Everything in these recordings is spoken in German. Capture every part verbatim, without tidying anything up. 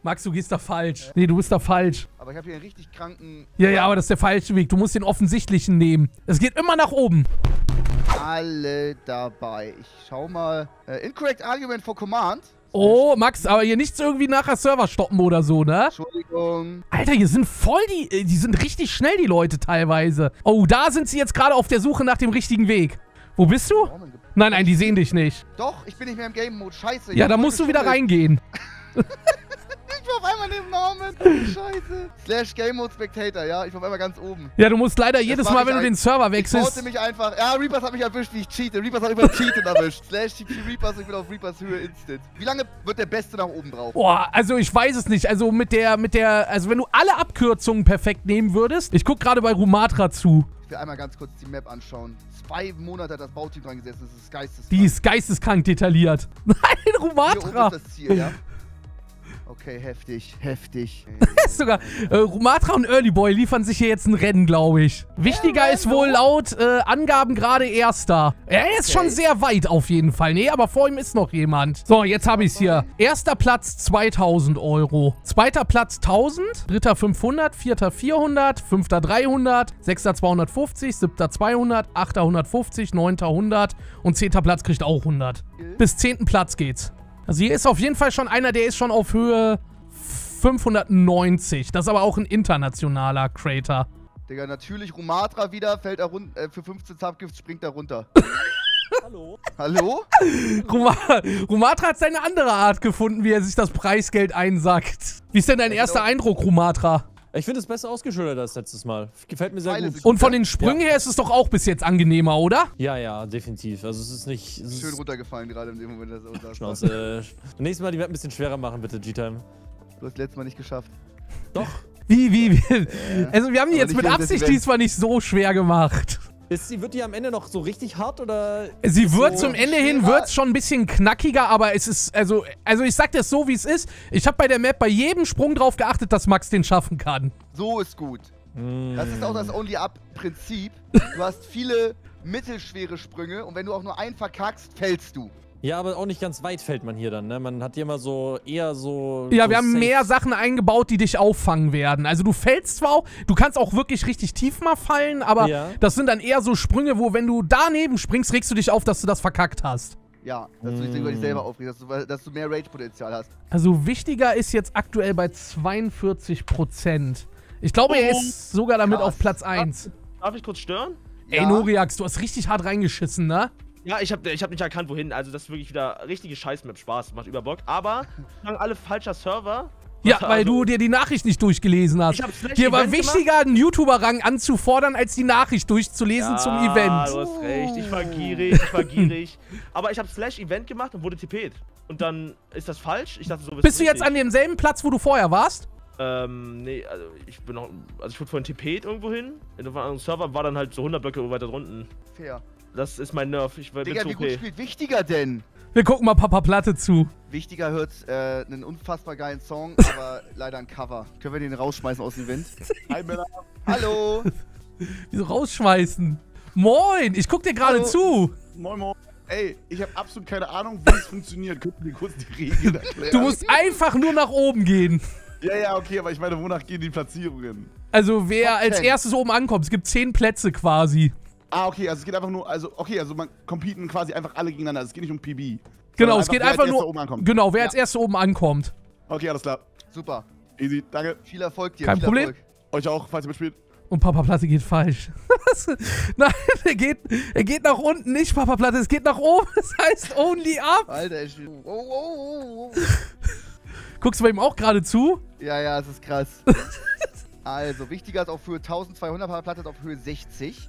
Max, du gehst da falsch. Nee, du bist da falsch. Aber ich habe hier einen richtig kranken... Ja, ja, aber das ist der falsche Weg. Du musst den offensichtlichen nehmen. Es geht immer nach oben. Alle dabei. Ich schau mal. Äh, incorrect Argument for Command. Oh, Max, aber hier nichts irgendwie nachher Server stoppen oder so, ne? Entschuldigung. Alter, hier sind voll die... Die sind richtig schnell, die Leute teilweise. Oh, da sind sie jetzt gerade auf der Suche nach dem richtigen Weg. Wo bist du? Nein, nein, die sehen dich nicht. Doch, ich bin nicht mehr im Game-Mode. Scheiße. Ja, da musst du wieder reingehen. Ich war auf einmal neben Norman. Oh, Scheiße. Slash Game Mode Spectator, ja. Ich war auf einmal ganz oben. Ja, du musst leider jedes Mal, wenn du den Server wechselst... Ich wollte mich einfach... Ja, Reapers hat mich erwischt, wie ich cheate. Reapers hat mich beim Cheaten erwischt. Slash T P Reapers, ich bin auf Reapers Höhe instant. Wie lange wird der Beste nach oben brauchen? Boah, also ich weiß es nicht. Also mit der, mit der... Also wenn du alle Abkürzungen perfekt nehmen würdest... Ich guck gerade bei Rumatra zu. Ich will einmal ganz kurz die Map anschauen. Zwei Monate hat das Bauteam dran gesessen. Das ist geisteskrank. Die ist geisteskrank detailliert. Nein, Rumatra. Hier oben ist das Ziel, ja? Okay, heftig, heftig. Sogar äh, Rumatra und Early Boy liefern sich hier jetzt ein Rennen, glaube ich. Wichtiger ist wohl laut äh, Angaben gerade Erster. Er ist okay. Schon sehr weit auf jeden Fall. Nee, aber vor ihm ist noch jemand. So, jetzt habe ich es hier. Erster Platz zweitausend Euro. Zweiter Platz tausend. Dritter fünfhundert. Vierter vierhundert. Fünfter dreihundert. Sechster zweihundertfünfzig. Siebter zweihundert. Achter hundertfünfzig. Neunter hundert. Und zehnter Platz kriegt auch hundert. Bis zehnten Platz geht's. Also hier ist auf jeden Fall schon einer, der ist schon auf Höhe fünfhundertneunzig. Das ist aber auch ein internationaler Creator. Digga, natürlich Rumatra wieder, fällt er runter, äh, für fünfzehn Subgifts springt er runter. Hallo? Hallo? Rumatra hat seine andere Art gefunden, wie er sich das Preisgeld einsackt. Wie ist denn dein erster Eindruck, Rumatra? Ich finde es besser ausgeschildert als letztes Mal. Gefällt mir sehr gut. Und von den Sprüngen ja. her ist es doch auch bis jetzt angenehmer, oder? Ja, ja, definitiv. Also es ist nicht... Es Schön ist runtergefallen gerade in dem Moment. Das auch Schnauze. äh, nächstes Mal die Map ein bisschen schwerer machen, bitte, G-Time. Du hast letztes Mal nicht geschafft. Doch. Wie, wie, wie? Äh, also wir haben die jetzt mit Absicht Absicht diesmal nicht so schwer gemacht. Ist sie, wird die am Ende noch so richtig hart oder? Sie wird so zum Ende hin wird's schon ein bisschen knackiger, aber es ist, also, also ich sag das so, wie es ist. Ich habe bei der Map bei jedem Sprung drauf geachtet, dass Max den schaffen kann. So ist gut. Mm. Das ist auch das Only-Up-Prinzip. Du hast viele mittelschwere Sprünge und wenn du auch nur einen verkackst, fällst du. Ja, aber auch nicht ganz weit fällt man hier dann, ne? Man hat hier immer so, eher so... Ja, so wir haben safe. mehr Sachen eingebaut, die dich auffangen werden. Also du fällst zwar auch, du kannst auch wirklich richtig tief mal fallen, aber ja. das sind dann eher so Sprünge, wo wenn du daneben springst, regst du dich auf, dass du das verkackt hast. Ja, dass du dich über dich selber aufregst, dass du, dass du mehr Rage-Potenzial hast. Also wichtiger ist jetzt aktuell bei zweiundvierzig Prozent. Ich glaube, oh, er ist sogar damit krass. Auf Platz eins. Darf ich kurz stören? Ey, ja. Noriax, du hast richtig hart reingeschissen, ne? Ja, ich hab, ich hab nicht erkannt, wohin. Also, das ist wirklich wieder richtige Scheiß-Map. Spaß, macht über Bock. Aber, sagen alle falscher Server. Ja, weil also, du dir die Nachricht nicht durchgelesen hast. Dir war wichtiger, einen YouTuber-Rang anzufordern, als die Nachricht durchzulesen ja, zum Event. Ja, du hast recht. Ich war gierig, ich war gierig. Aber ich hab Slash-Event gemacht und wurde TP'd. Und dann ist das falsch. Ich dachte so, bist du jetzt an demselben Platz, wo du vorher warst? Ähm, nee, also ich bin noch. Also, ich wurde vorhin TP'd irgendwo hin. In einem Server war dann halt so hundert Blöcke weiter drunten. Fair. Das ist mein Nerv. Ich bin Digga, zu wie okay. gut spielt Wichtiger denn? Wir gucken mal Papa Platte zu. Wichtiger hört äh, einen unfassbar geilen Song, aber leider ein Cover. Können wir den rausschmeißen aus dem Event? Hi, Männer. Hallo. Wieso rausschmeißen? Moin, ich guck dir gerade zu. Moin, moin. Ey, ich habe absolut keine Ahnung, wie es funktioniert. Könnt ihr mir kurz die Regeln erklären? Du musst einfach nur nach oben gehen. Ja, ja, okay, aber ich meine, wonach gehen die Platzierungen? Also wer als erstes oben ankommt, es gibt zehn Plätze quasi. Ah, okay, also es geht einfach nur, also, okay, also man competen quasi einfach alle gegeneinander, es geht nicht um P B. Genau, es geht einfach nur, genau, wer ja. als erster oben ankommt. Okay, alles klar. Super. Easy, danke. Viel Erfolg dir. Kein viel Problem. Erfolg. Euch auch, falls ihr mitspielt. Und Papa Platte geht falsch. Nein, er geht, er geht nach unten, nicht Papa Platte, es geht nach oben, das heißt only up. Alter, ich will... Oh, oh, oh, oh. Guckst du bei ihm auch gerade zu? Ja, ja, es ist krass. Also, Wichtiger ist auf Höhe tausendzweihundert, Papa Platte ist auf Höhe sechzig.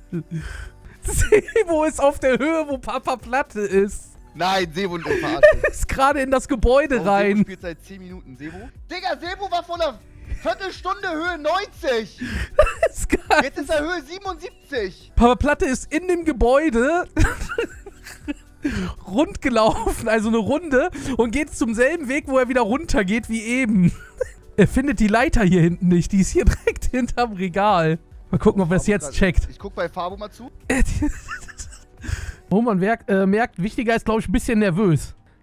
Sebo ist auf der Höhe, wo Papa Platte ist. Nein, Sebo ist ist gerade in das Gebäude oh, rein. Sebo spielt seit zehn Minuten. Sebo? Digga, Sebo war vor einer Viertelstunde Höhe neunzig. Das ist geil. Jetzt ist er Höhe siebenundsiebzig. Papa Platte ist in dem Gebäude rund gelaufen, also eine Runde, und geht zum selben Weg, wo er wieder runter geht wie eben. Er findet die Leiter hier hinten nicht. Die ist hier direkt hinterm Regal. Mal gucken, ob er es jetzt checkt. Ich guck bei Fabo mal zu. Oh, man merkt, äh, merkt, Wichtiger ist, glaube ich, ein bisschen nervös.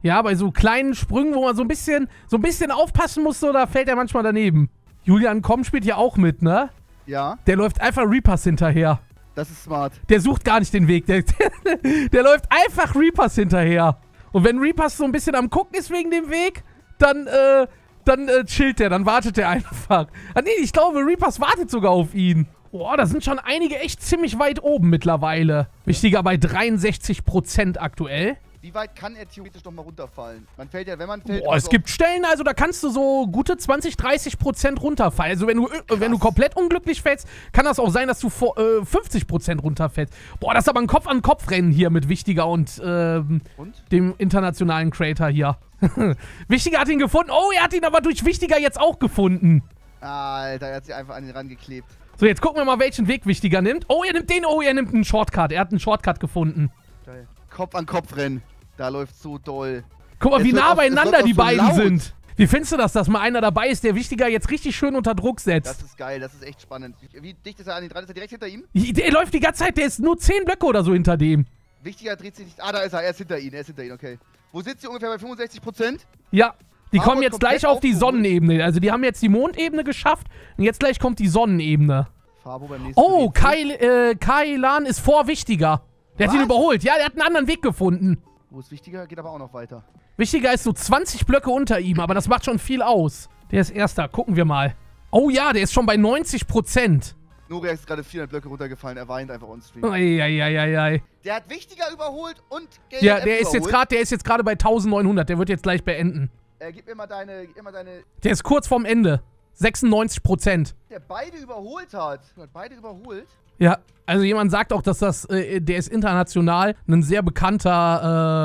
Ja, bei so kleinen Sprüngen, wo man so ein bisschen, so ein bisschen aufpassen muss, so, da fällt er manchmal daneben. Julian Komm spielt ja auch mit, ne? Ja, Der läuft einfach Reapers hinterher. das ist smart. Der sucht gar nicht den Weg. Der, der, der läuft einfach Reapers hinterher. Und wenn Reapers so ein bisschen am Gucken ist wegen dem Weg, dann, äh, dann äh, chillt der, dann wartet der einfach. Ah, nee, ich glaube, Reapers wartet sogar auf ihn. Boah, da sind schon einige echt ziemlich weit oben mittlerweile. Wichtiger bei dreiundsechzig Prozent aktuell. Wie weit kann er theoretisch noch mal runterfallen? Man fällt ja, wenn man fällt... Boah, es gibt Stellen, also da kannst du so gute zwanzig, dreißig Prozent runterfallen. Also wenn du, wenn du komplett unglücklich fällst, kann das auch sein, dass du vor, äh, fünfzig Prozent runterfällst. Boah, das ist aber ein Kopf-an-Kopf-Rennen hier mit Wichtiger und, ähm, Und? dem internationalen Creator hier. Wichtiger hat ihn gefunden. Oh, er hat ihn aber durch Wichtiger jetzt auch gefunden. Alter, er hat sich einfach an ihn rangeklebt. So, jetzt gucken wir mal, welchen Weg Wichtiger nimmt. Oh, er nimmt den. Oh, er nimmt einen Shortcut. Er hat einen Shortcut gefunden. Geil. Kopf an Kopf rennen. Da läuft so doll. Guck mal, Es wie wird nah auch- es beieinander wird auch die so beiden laut. sind. Wie findest du das, dass mal einer dabei ist, der Wichtiger jetzt richtig schön unter Druck setzt? Das ist geil, das ist echt spannend. Wie dicht ist er an ihn dran? Ist er direkt hinter ihm? Der läuft die ganze Zeit, der ist nur zehn Blöcke oder so hinter dem. Wichtiger dreht sich nicht. Ah, da ist er. Er ist hinter ihm. Er ist hinter ihm, okay. Wo sitzt sie ungefähr bei fünfundsechzig Prozent? Ja, die Aber kommen jetzt komplett gleich auf die aufgeholt. Sonnenebene. Also die haben jetzt die Mondebene geschafft und jetzt gleich kommt die Sonnenebene. Fabo beim nächsten Oh, Weg. Kai, äh, Kailan ist vor Wichtiger. Der hat ihn Was? überholt. Ja, der hat einen anderen Weg gefunden. Wo ist wichtiger? Geht aber auch noch weiter. Wichtiger ist so zwanzig Blöcke unter ihm, aber das macht schon viel aus. Der ist Erster. Gucken wir mal. Oh ja, der ist schon bei neunzig Prozent. Noreax ist gerade vierhundert Blöcke runtergefallen. Er weint einfach on stream. Eieieiei. Der hat wichtiger überholt und Gale Ja, F der ist jetzt überholt. gerade, der ist jetzt gerade bei eintausendneunhundert. Der wird jetzt gleich beenden. Äh, gib mir mal deine, gib mir mal deine, Der ist kurz vorm Ende. sechsundneunzig Prozent. der beide überholt hat. Der hat beide überholt. Ja, also jemand sagt auch, dass das, äh, der ist international ein sehr bekannter äh,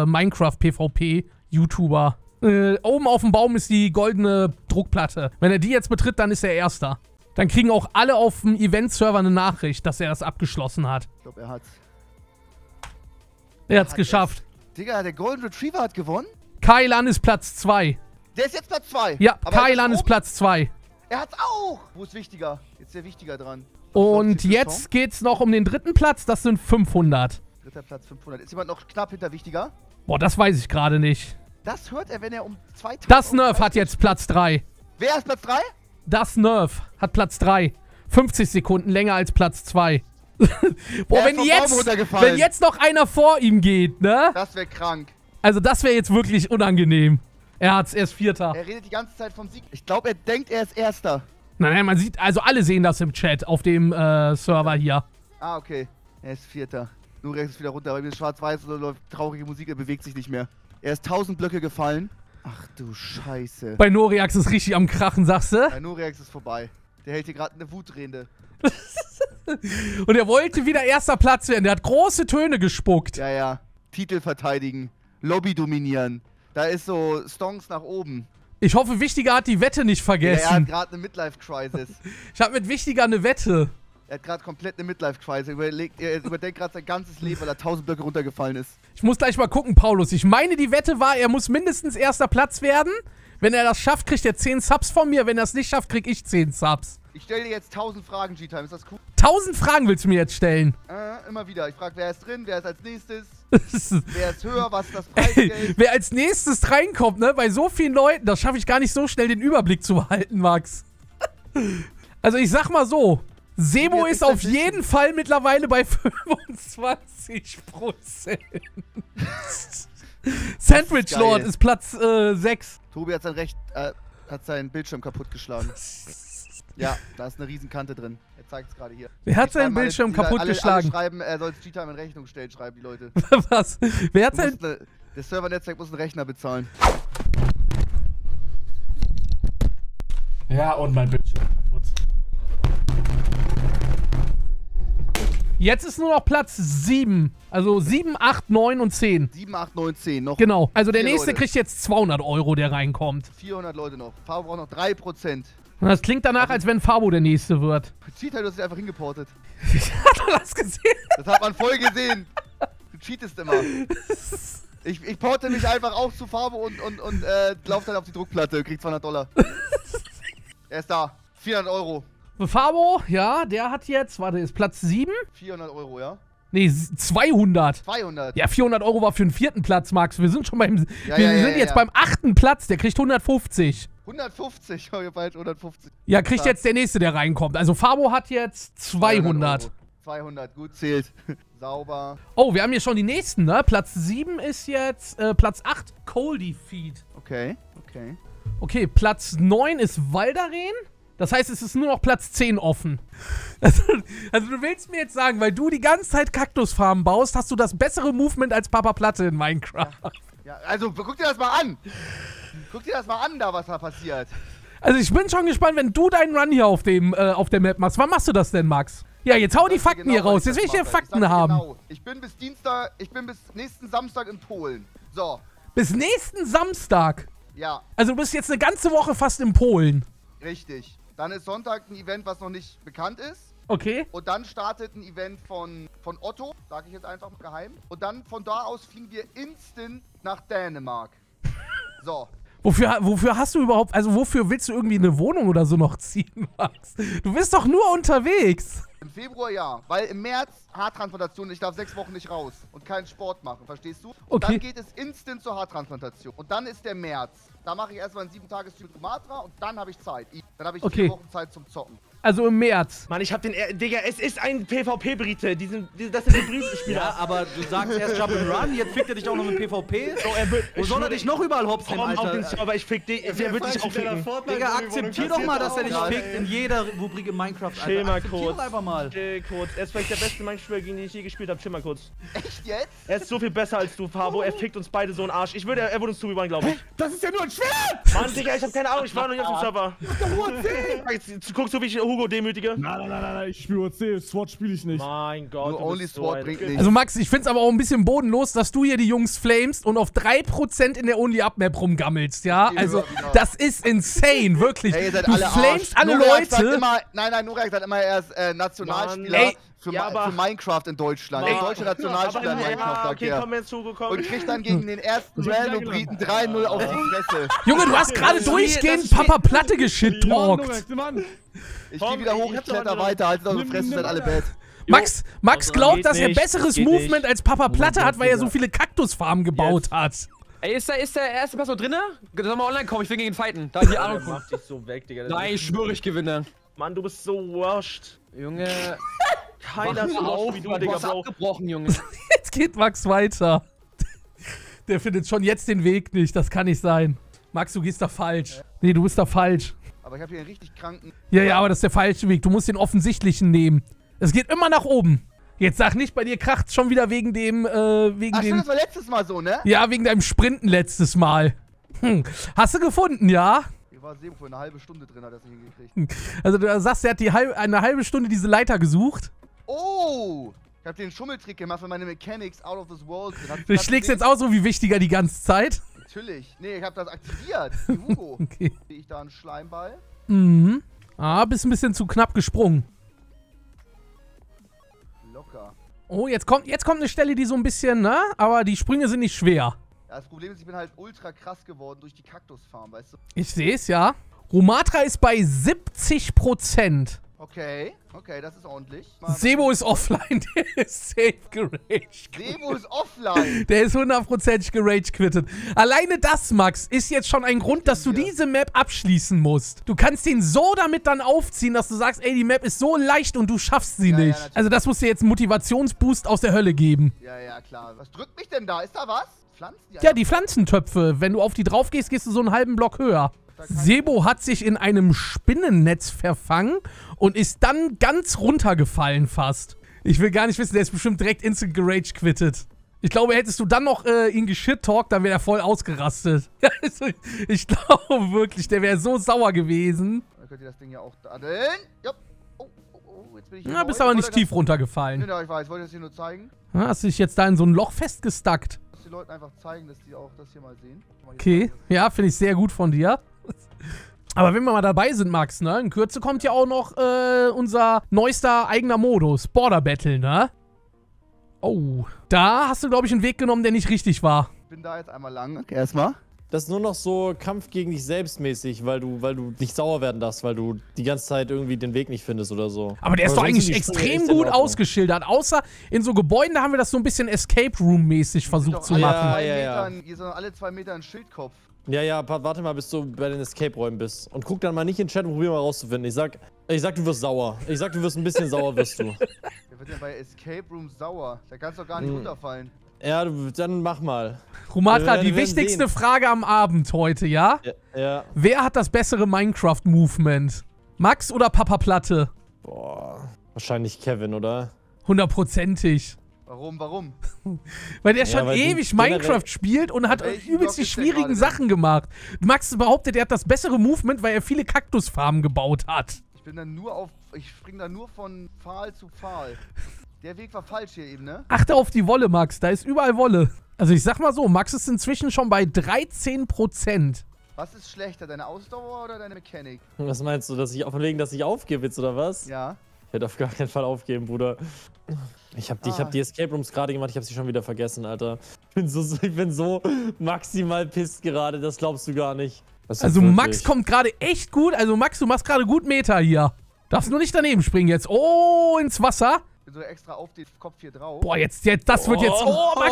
Minecraft-PvP-YouTuber. Äh, oben auf dem Baum ist die goldene Druckplatte. Wenn er die jetzt betritt, dann ist er Erster. Dann kriegen auch alle auf dem Event-Server eine Nachricht, dass er das abgeschlossen hat. Ich glaube, er hat's. Er hat's Hat geschafft. Digga, der Golden Retriever hat gewonnen? Kailan ist Platz zwei. Der ist jetzt Platz zwei. Ja, Aber er Kailan ist oben. Platz zwei. Er hat's auch. Wo ist wichtiger? Jetzt ist der Wichtiger dran. Und jetzt geht's noch um den dritten Platz, das sind fünfhundert. Dritter Platz fünfhundert. Ist jemand noch knapp hinter Wichtiger? Boah, das weiß ich gerade nicht. Das hört er, wenn er um zweitausend... Das Nerf hat jetzt Platz drei. Wer ist Platz drei? Das Nerf hat Platz drei. fünfzig Sekunden länger als Platz zwei. Boah, Der ist wenn vom Baum jetzt, runtergefallen. wenn jetzt noch einer vor ihm geht, ne? Das wäre krank. Also das wäre jetzt wirklich unangenehm. Er hat's, er ist Vierter. Er redet die ganze Zeit vom Sieg. Ich glaube, er denkt, er ist Erster. Nein, nein, man sieht, also alle sehen das im Chat auf dem äh, Server hier. Ah, okay. Er ist Vierter. Nurex ist wieder runter, weil mir ist schwarz-weiß und da läuft traurige Musik, er bewegt sich nicht mehr. Er ist tausend Blöcke gefallen. Ach du Scheiße. Bei Noriax ist richtig am Krachen, sagst du? Bei Nurex ist vorbei. Der hält hier gerade eine Wutrede. Und er wollte wieder erster Platz werden. Der hat große Töne gespuckt. Ja, ja. Titel verteidigen. Lobby dominieren. Da ist so Stonks nach oben. Ich hoffe, Wichtiger hat die Wette nicht Ja, er hat vergessen. gerade eine Midlife-Crisis. Ich habe mit Wichtiger eine Wette. Er hat gerade komplett eine Midlife-Crisis. Er, überlegt- er überdenkt gerade sein ganzes Leben, weil er tausend Blöcke runtergefallen ist. Ich muss gleich mal gucken, Paulus. Ich meine, die Wette war, er muss mindestens erster Platz werden. Wenn er das schafft, kriegt er zehn Subs von mir. Wenn er es nicht schafft, krieg ich zehn Subs. Ich stelle dir jetzt tausend Fragen, G-Time. Ist das cool? tausend Fragen willst du mir jetzt stellen. Äh, immer wieder. Ich frage, wer ist drin, wer ist als nächstes, wer ist höher, was ist das Preisgeld? Wer als nächstes reinkommt, ne? Bei so vielen Leuten, das schaffe ich gar nicht so schnell, den Überblick zu behalten, Max. Also ich sag mal so, Sebo Ja, ist ich auf sag jeden Fall mittlerweile bei fünfundzwanzig Prozent. Sandwich geil. Lord ist Platz äh, sechs. Tobi hat sein Recht, äh, hat seinen Bildschirm kaputtgeschlagen. Ja, da ist eine Riesenkante drin. Er zeigt es gerade hier. Wer hat Die seinen schreiben alle- Bildschirm die- alle- kaputtgeschlagen? Alle schreiben, er soll es G-Time in Rechnung stellen, schreiben die Leute. Was? Wer hat Du sein... musst ne, das Servernetzwerk muss einen Rechner bezahlen. Ja, und mein Bildschirm kaputt. Jetzt ist nur noch Platz sieben. Also sieben, acht, neun und zehn. sieben, acht, neun, zehn. Noch Genau. Also der vier nächste Leute. kriegt jetzt zweihundert Euro, der reinkommt. vierhundert Leute noch. Fabo braucht noch drei Prozent. Und das klingt danach, als wenn Fabo der nächste wird. G-Time, du hast dich einfach hingeportet. Hat er das gesehen? Das hat man voll gesehen. Du cheatest immer. Ich, ich porte mich einfach auch zu Fabo und, und, und äh, lauf dann auf die Druckplatte, krieg zweihundert Dollar. Er ist da. vierhundert Euro. Fabo, ja, der hat jetzt, warte, ist Platz sieben. vierhundert Euro, ja? Nee, zweihundert. zweihundert. Ja, vierhundert Euro war für den vierten Platz, Max. Wir sind schon beim, Ja, wir ja, ja, sind ja, jetzt ja. beim achten Platz. Der kriegt hundertfünfzig. hundertfünfzig, oh, ihr falsch, hundertfünfzig. Ja, kriegt jetzt der nächste, der reinkommt. Also Fabo hat jetzt zweihundert. Euro. zweihundert, gut zählt. Sauber. Oh, wir haben hier schon die nächsten, ne? Platz sieben ist jetzt, äh, Platz acht, Coldie Feed. Okay, okay. Okay, Platz neun ist Waldaren. Das heißt, es ist nur noch Platz zehn offen. Also, also du willst mir jetzt sagen, weil du die ganze Zeit Kaktusfarmen baust, hast du das bessere Movement als Papa Platte in Minecraft. Ja, ja, also guck dir das mal an. Guck dir das mal an, da was da passiert. Also ich bin schon gespannt, wenn du deinen Run hier auf, dem, äh, auf der Map machst. Wann machst du das denn, Max? Ja, jetzt hau die Fakten genau, hier raus. wann Jetzt will ich hier das mache. Fakten sag dir haben. Genau. Ich bin bis Dienstag, ich bin bis nächsten Samstag in Polen. So, Bis nächsten Samstag. ja, Also du bist jetzt eine ganze Woche fast in Polen. richtig. Dann ist Sonntag ein Event, was noch nicht bekannt ist. Okay. Und dann startet ein Event von, von Otto, sage ich jetzt einfach mal geheim. Und dann von da aus fliegen wir instant nach Dänemark. So. Wofür, wofür hast du überhaupt, also wofür willst du irgendwie eine Wohnung oder so noch ziehen, Max? Du bist doch nur unterwegs. Im Februar ja, weil im März Haartransplantation, ich darf sechs Wochen nicht raus und keinen Sport machen, verstehst du? Und Okay. dann geht es instant zur Haartransplantation. Und dann ist der März. Da mache ich erstmal einen sieben Tages mit Sumatra und dann habe ich Zeit. Dann habe ich Okay. vier Wochen Zeit zum Zocken. Also im März. Mann, ich hab den. Er Digga, es ist ein PvP-Brite. Diesen, die, das sind die Britenspieler. Ja, aber du sagst erst Jump and Run, jetzt fickt er dich auch noch mit PvP. So, er wird. Wo soll er dich noch überall hops Komm nehmen, auf den Alter? Server, ich fick dich. Der wird dich auch ficken. Digga, akzeptier doch mal, dass er dich Ja, fickt in jeder Rubrik in Minecraft, Alter. Chill mal Akzeptier kurz. doch einfach mal. Chill kurz. Er ist vielleicht der beste Minecraft-Spieler, gegen den ich je gespielt habe. Chill mal kurz. Echt jetzt? Er ist so viel besser als du, Fabo. Er fickt uns beide so einen Arsch. Ich würde, er würde uns zugewandt, glaube ich. Das ist ja nur ein Schwert! Mann, Digga, ich hab keine Ahnung. Ich war noch nicht auf dem Server. Jetzt guckst du, wie ich Hugo demütige? Nein, nein, nein, nein, nein, ich spiele U C, SWAT spiele ich nicht. Mein Gott. Nur du Only bist so Sword ein- bringt nichts. Also Max, ich find's aber auch ein bisschen bodenlos, dass du hier die Jungs flamest und auf drei Prozent in der Only-Up-Map rumgammelst, ja? Ich Also, wieder. das ist insane, wirklich. Ey, ihr seid Du alle flamest Arsch. alle Nureyev sagt Leute. Immer, nein, nein, Nureyev sagt immer, er ist äh, Nationalspieler Mann, ey, für, ja, Ma- aber- für Minecraft in Deutschland. Mann. Ey, deutsche Nationalspieler in Aber- Minecraft, ja, sagt okay, er. komm jetzt, Hugo, komm. Und kriegt dann gegen den ersten Ich hab dich Random-Briten drei null auf die Fresse. Junge, du hast gerade durchgehend Papa Platte geschit-talkt. Mann, Ich Komm, geh wieder hoch, ich ich hab doch kletter eine- weiter, haltet eure Nimm- Fresse, nimm seid alle meine- bad. Max, Max glaubt, Geht dass er nicht, besseres geht Movement nicht. als Papa Platte hat, weil er so Digga. viele Kaktusfarmen gebaut hat. Ey, ist der, ist der erste Person drinne? Soll mal online kommen, ich will gegen ihn fighten. Da hier Alter, Ahnung. mach dich so weg, Digga. Das Nein, ich ist- schwöre, ich gewinne. Mann, du bist so washed. Junge, Keiner ist so washed wie du, du Digga, hast Bro. abgebrochen, Junge. Jetzt geht Max weiter. Der findet schon jetzt den Weg nicht, das kann nicht sein. Max, du gehst da falsch. Nee, du bist da falsch. Aber ich habe hier einen richtig kranken... Ja, ja, aber das ist der falsche Weg. Du musst den offensichtlichen nehmen. Es geht immer nach oben. Jetzt sag nicht, bei dir kracht's schon wieder wegen dem, äh, wegen Ach stimmt, dem... das war letztes Mal so, ne? Ja, wegen deinem Sprinten letztes Mal. Hm. Hast du gefunden, ja? Hier war Sebo für eine halbe Stunde drin, hat er sich hingekriegt. Also du sagst, er hat die halb, eine halbe Stunde diese Leiter gesucht. Oh! Ich hab den Schummeltrick gemacht für meine Mechanics out of this world. Du schlägst jetzt auch so wie wichtiger die ganze Zeit. Natürlich. Nee, ich hab das aktiviert. Wie Hugo. Okay. Sehe ich da einen Schleimball? Mhm. Ah, bist ein bisschen zu knapp gesprungen. Locker. Oh, jetzt kommt, jetzt kommt eine Stelle, die so ein bisschen, ne? Aber die Sprünge sind nicht schwer. Ja, das Problem ist, ich bin halt ultra krass geworden durch die Kaktusfarm, weißt du? Ich sehe es, ja. Rumatra ist bei siebzig Prozent. Okay, okay, das ist ordentlich. Mal- Sebo ist offline, der ist safe geraged. Sebo ist offline. Der ist hundertprozentig gerage-quittet. Alleine das, Max, ist jetzt schon ein Grund, dass du Ja. diese Map abschließen musst. Du kannst den so damit dann aufziehen, dass du sagst, ey, die Map ist so leicht und du schaffst sie Ja, ja, nicht. natürlich. Also das muss dir jetzt einen Motivationsboost aus der Hölle geben. Ja, ja, klar. Was drückt mich denn da? Ist da was? Pflanzen die Ja, die Pflanzentöpfe. Wenn du auf die drauf gehst, gehst du so einen halben Block höher. Sebo hat sich in einem Spinnennetz verfangen und ist dann ganz runtergefallen fast. Ich will gar nicht wissen, der ist bestimmt direkt instant gerage quittet. Ich glaube, hättest du dann noch äh, ihn geschit-talkt, dann wäre er voll ausgerastet. Also, ich glaube wirklich, der wäre so sauer gewesen. Dann könnt ihr das Ding ja auch da. Jupp. Oh, oh, oh, jetzt bin ich Na, bist aber nicht tief runtergefallen. Ja, ich weiß. Ich wollte das hier nur zeigen. Ja, hast du dich jetzt da in so ein Loch festgestackt. Dass die Leute einfach zeigen, dass die auch das hier mal sehen. Guck mal, hier Okay, ist ja, finde ich sehr gut von dir. Aber wenn wir mal dabei sind, Max, ne? In Kürze kommt ja auch noch äh, unser neuester eigener Modus, Border Battle, ne? Oh, da hast du, glaube ich, einen Weg genommen, der nicht richtig war. Ich bin da jetzt einmal lang. Okay, erstmal. das ist nur noch so Kampf gegen dich selbst mäßig, weil du, weil du nicht sauer werden darfst, weil du die ganze Zeit irgendwie den Weg nicht findest oder so. Aber der ist Aber doch sonst eigentlich sind die Sprünge extrem echt in gut Ordnung. ausgeschildert. Außer in so Gebäuden, da haben wir das so ein bisschen Escape Room-mäßig versucht zu alle machen. Ja, zwei ja, ja. Metern, hier sind alle zwei Meter ein Schildkopf. Ja, ja, pa- warte mal, bis du bei den Escape-Räumen bist. Und guck dann mal nicht in den Chat und probier mal rauszufinden. Ich sag, ich sag, du wirst sauer. Ich sag, du wirst ein bisschen sauer, wirst du. Wer wird denn bei Escape Room sauer? Da kannst du doch gar nicht Hm. runterfallen. Ja, du, dann mach mal. Rumatra, Wir werden- die wir werden wichtigste sehen. Frage am Abend heute, ja? Ja, ja. Wer hat das bessere Minecraft-Movement? Max oder Papa Platte? Boah. Wahrscheinlich Kevin, oder? Hundertprozentig. Warum, warum? Weil der Ja, schon weil du ewig generell- Minecraft spielt und hat Welchen übelst die Block ist der schwierigen gerade Sachen gemacht. Max behauptet, er hat das bessere Movement, weil er viele Kaktusfarmen gebaut hat. Ich bin dann nur auf. Ich spring dann nur von Pfahl zu Pfahl. Der Weg war falsch hier eben, ne? Achte auf die Wolle, Max. Da ist überall Wolle. Also ich sag mal so, Max ist inzwischen schon bei dreizehn Prozent. Was ist schlechter, deine Ausdauer oder deine Mechanik? Was meinst du, dass ich von wegen, dass ich aufgebe jetzt, oder was? Ja. Ich werde auf gar keinen Fall aufgeben, Bruder. Ich habe die, ich Ah. hab die Escape Rooms gerade gemacht, ich habe sie schon wieder vergessen, Alter. Ich bin so, ich bin so maximal pisst gerade, das glaubst du gar nicht. Das ist Also wirklich- Max kommt gerade echt gut. Also Max, du machst gerade gut Meter hier. Darfst nur nicht daneben springen jetzt. Oh, ins Wasser. Bin so extra auf den Kopf hier drauf. Boah, jetzt, jetzt, das wird jetzt... Oh, Max.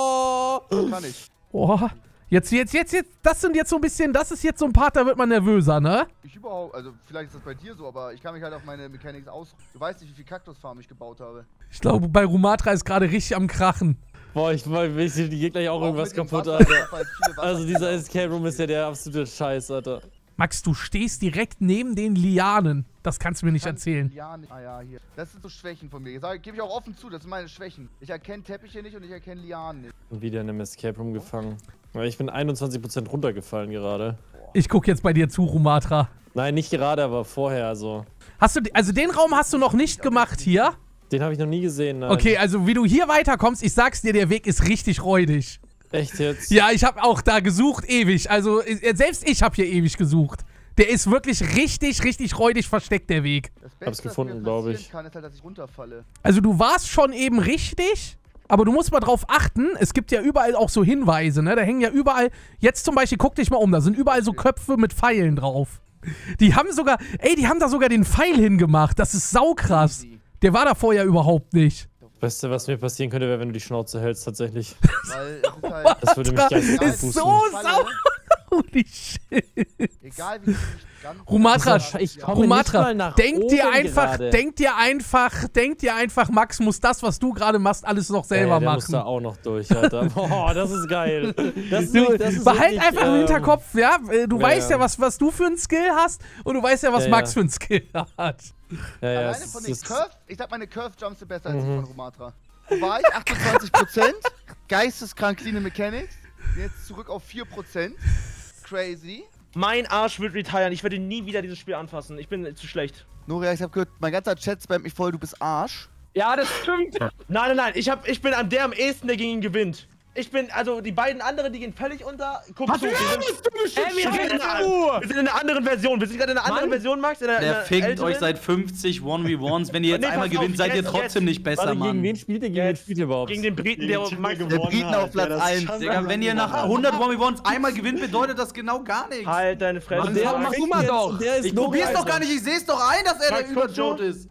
Oh. Kann ich. Oh, jetzt, jetzt, jetzt, jetzt, das sind jetzt so ein bisschen, das ist jetzt so ein Part, da wird man nervöser, ne? Ich überhaupt, also vielleicht ist das bei dir so, aber ich kann mich halt auf meine Mechanics aus. Du weißt nicht, wie viel Kaktusfarmen ich gebaut habe. Ich glaube, bei Rumatra ist gerade richtig am Krachen. Boah, ich, ich, die geht gleich auch, Auch irgendwas mit dem kaputt, Wasser, Alter. ich hab halt viele Wasser- Also dieser Escape Room ist ja der absolute Scheiß, Alter. Max, du stehst direkt neben den Lianen. Das kannst du mir nicht Kann- erzählen. Ja, nicht. Ah ja, hier. Das sind so Schwächen von mir. Sag, gebe ich auch offen zu, das sind meine Schwächen. Ich erkenne Teppiche nicht und ich erkenne Lianen nicht. Und wieder in einem Escape Room gefangen. Weil ich bin einundzwanzig Prozent runtergefallen gerade. Ich guck jetzt bei dir zu, Rumatra. Nein, nicht gerade, aber vorher, also. Hast du, also den Raum hast du noch nicht gemacht hier? Den habe ich noch nie gesehen, nein. Okay, also wie du hier weiterkommst, ich sag's dir, der Weg ist richtig räudig. Echt jetzt? Ja, ich habe auch da gesucht, ewig. Also äh, selbst ich habe hier ewig gesucht. Der ist wirklich richtig, richtig räudig versteckt, der Weg. Das Beste, Hab's gefunden, was mir glaub passieren ich. kann, ist halt, dass ich runterfalle. Also du warst schon eben richtig, aber du musst mal drauf achten, es gibt ja überall auch so Hinweise, ne? Da hängen ja überall, jetzt zum Beispiel, guck dich mal um, da sind überall so Köpfe mit Pfeilen drauf. Die haben sogar, ey, die haben da sogar den Pfeil hingemacht, das ist saukrass. Der war da vorher überhaupt nicht. Beste, was mir passieren könnte, wäre, wenn du die Schnauze hältst, tatsächlich. Weil es ist halt. Das würde mich geistig Egal, ist wie so ich falle, sauer. Holy shit. Egal wie ich mich ganz. Rumatra, Ich ja, komme nicht Rumatra, mal nach denk dir oben einfach, gerade. denk dir einfach, denk dir einfach, Max muss das, was du gerade machst, alles noch selber ja, ja, der muss machen. da auch noch durch, Alter. Boah, das ist geil. Das ist Du, wirklich- das ist behalt wirklich, einfach im ähm, Hinterkopf, ja, äh, du ja, weißt ja, ja. was, was du für einen Skill hast und du weißt ja, was Ja, Max ja. für einen Skill hat. Ja, ja, Alleine es von den ist- Curve, ich sag meine Curve-Jumps sind besser als die Mhm. von Rumatra. Wo war ich? achtundzwanzig Prozent. Geisteskrank clean Mechanics. Jetzt zurück auf vier Prozent. Crazy. Mein Arsch wird retiren. Ich werde nie wieder dieses Spiel anfassen. Ich bin zu schlecht. Noria, ich hab gehört, mein ganzer Chat spammt mich voll, du bist Arsch. Ja, das stimmt. Nein, nein, nein. Ich, hab, ich bin an der am ehesten, der gegen ihn gewinnt. Ich bin, also die beiden anderen, die gehen völlig unter. Guck zu, wir sind, Ey, wir wir, sind in einer, wir sind in einer anderen Version. Wir sind gerade in einer anderen Mann. Version, Max. In einer, in Der einer fickt älteren. euch seit fünfzig eins gegen eins. Wenn ihr jetzt Nee, einmal pass auf, gewinnt, seid ihr jetzt- trotzdem jetzt- nicht besser, Warte, gegen Mann. wen spielt ihr? Gegen wen spielt ihr überhaupt? Gegen den Briten, der Max. Der Briten auf Platz eins. Digga, wenn ihr nach hundert eins gegen eins einmal gewinnt, bedeutet das genau gar nichts. Halt deine Fresse. Mann, der Max. mach du mal doch. Der ist Ich probier's Noreax- doch gar nicht, ich seh's doch ein, dass er Max, der guck Überjot so. ist.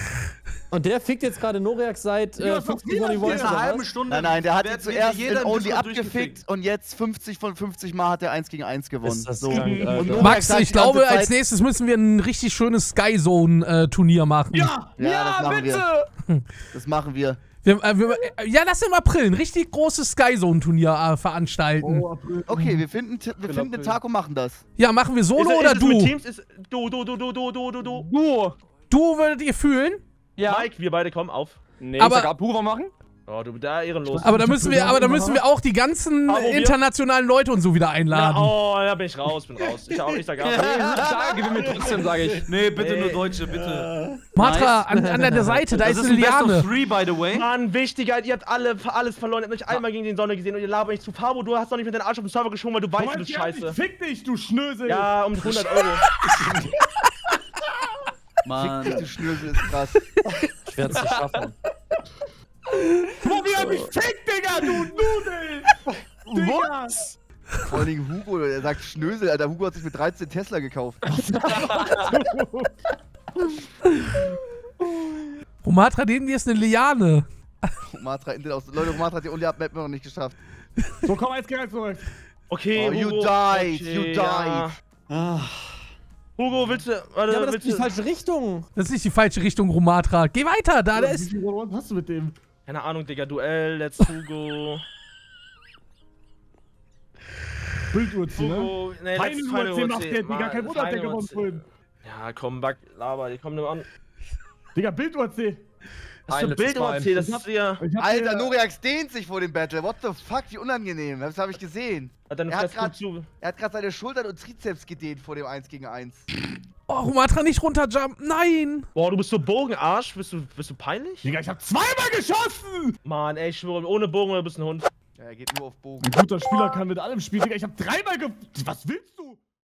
Und der fickt jetzt gerade Noreax seit äh, fünfzig In One einer halben Stunde. Nein, nein, der hat ihn wird zuerst jeder in im Only Discord abgefickt durchgefickt. und jetzt fünfzig von fünfzig Mal hat er eins gegen eins gewonnen. Ist das so. krank, Alter. Und Noreax Max, sagt ich die ganze glaube, als Zeit- nächstes müssen wir ein richtig schönes Sky-Zone-Turnier machen. Ja! Ja, das machen wir. Das machen wir. Wir, äh, wir, äh, ja, lass im April ein richtig großes Sky-Zone-Turnier äh, veranstalten. Okay, wir finden, wir finden den Tag und machen das. Ja, machen wir Solo Ist, oder ist es mit du? Teams? Ist, du, du, du, du, du, du, du, du. Du. Du würdet ihr fühlen? Ja. Mike, wir beide kommen auf. Nee, Aber- ich sag Apura machen. Oh, du, da ehrenlos. Aber da müssen wir, aber da müssen wir auch die ganzen Aber wir- internationalen Leute und so wieder Ja, einladen. oh, da bin ich raus, bin raus. Ich, auch, ich sag auch. Ich sage, gewinnen wir trotzdem, sage ich. Nee, bitte Nee. nur Deutsche, bitte. Matra, an, an der Seite, da Das ist ist eine ein Best of Liane. Three, by the way. Mann, wichtiger, ihr habt alle alles verloren, ihr habt nicht einmal gegen den Sonne gesehen und ihr labert nicht zu. Fabo, du hast doch nicht mit deinem Arsch auf den Server geschoben, weil du weißt, du bist scheiße. Fick dich, du Schnösel! Ja, um hundert Euro. Mann. Du Schnösel ist krass. Ich werde es nicht schaffen. Wo wir mich fick, Digga, du Nudel! Digga! Vor allen Dingen Hugo, der sagt Schnösel, Alter. Hugo hat sich mit dreizehn Tesla gekauft. Romatra, neben dir ist eine Liane. Romatra, Intel aus. Leute, Romatra hat die Only Up Map noch nicht geschafft. So, komm, eins gegen eins zurück. Okay, Oh, you Hugo. died, okay, you died. Ja. Ah. Hugo, willst du. Warte, Ja, aber das willst ist die du, falsche Richtung. Das ist nicht die falsche Richtung, Romatra. Geh weiter, da, da Wie ist... viel One hast du mit dem? Keine Ahnung, Digga. Duell, let's Hugo. Bilduhrziel, ne? Hugo, nee, Keine let's Uhr macht der, Digga. Mann, Kein Wunder, Final Digga, von U R C. vorhin. Ja, komm, back, laber, die kommen nur an. Digga, Bilduhrziel. Das ist ein Bild erzählt, das ist ja. Alter, Noriax dehnt sich vor dem Battle. What the fuck, wie unangenehm. Das habe ich gesehen. Deine Er hat Fresse, guck grad- zu. Er hat gerade seine Schultern und Trizeps gedehnt vor dem eins gegen eins. Oh, Romatra, nicht runterjumpen. Nein. Boah, du bist so Bogenarsch. Bist du, bist du peinlich? Digga, ich hab zweimal geschossen! Mann, ey, ich schwöre, ohne Bogen oder bist du ein Hund. Ja, er geht nur auf Bogen. Ein guter Spieler kann mit allem spielen. Digga, ich hab dreimal ge... Was willst du?